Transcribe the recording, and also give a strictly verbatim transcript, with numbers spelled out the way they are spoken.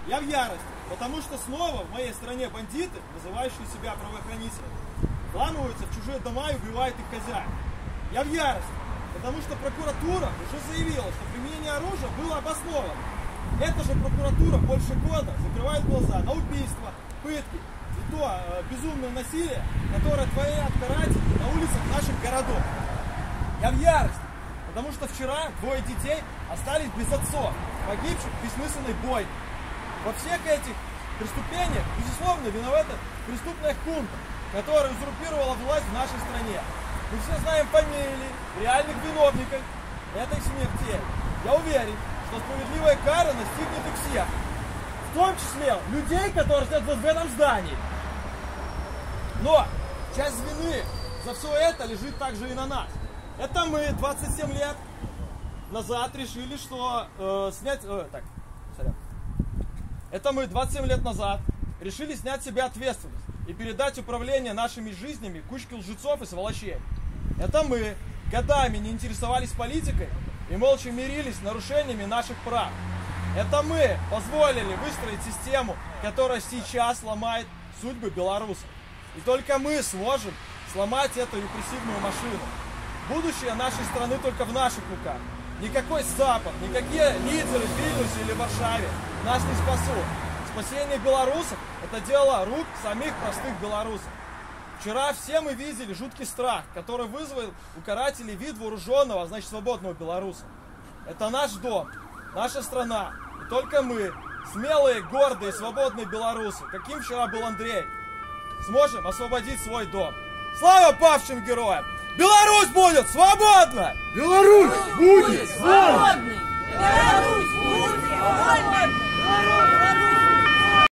Я в ярости, потому что снова в моей стране бандиты, называющие себя правоохранителями, вламываются в чужие дома и убивают их хозяев. Я в ярости, потому что прокуратура уже заявила, что применение оружия было обосновано. Эта же прокуратура больше года закрывает глаза на убийства, пытки и то э, безумное насилие, которое творят каратели на улицах наших городов. Я в ярости, потому что вчера двое детей остались без отцов, погибших в бессмысленной бойне. Во всех этих преступлениях, безусловно, виновата преступная хунта, которая узурпировала власть в нашей стране. Мы все знаем фамилии реальных виновников этой смерти. Я уверен, что справедливая кара настигнет их всех. В том числе людей, которые сидят в этом здании. Но часть вины за все это лежит также и на нас. Это мы двадцать семь лет назад решили, что э, снять... Э, так, сорян. Это мы двадцать семь лет назад решили снять с себя ответственность и передать управление нашими жизнями кучке лжецов и сволочей. Это мы годами не интересовались политикой и молча мирились с нарушениями наших прав. Это мы позволили выстроить систему, которая сейчас ломает судьбы белорусов. И только мы сможем сломать эту репрессивную машину. Будущее нашей страны только в наших руках. Никакой Запад, никакие лидеры в Вильнюсе или Варшаве нас не спасут. Спасение белорусов – это дело рук самих простых белорусов. Вчера все мы видели жуткий страх, который вызвал у карателей вид вооруженного, значит свободного белоруса. Это наш дом, наша страна. И только мы, смелые, гордые, свободные белорусы, каким вчера был Андрей, сможем освободить свой дом. Слава павшим героям! Беларусь будет свободна! Беларусь будет свободной! Беларусь будет свободной!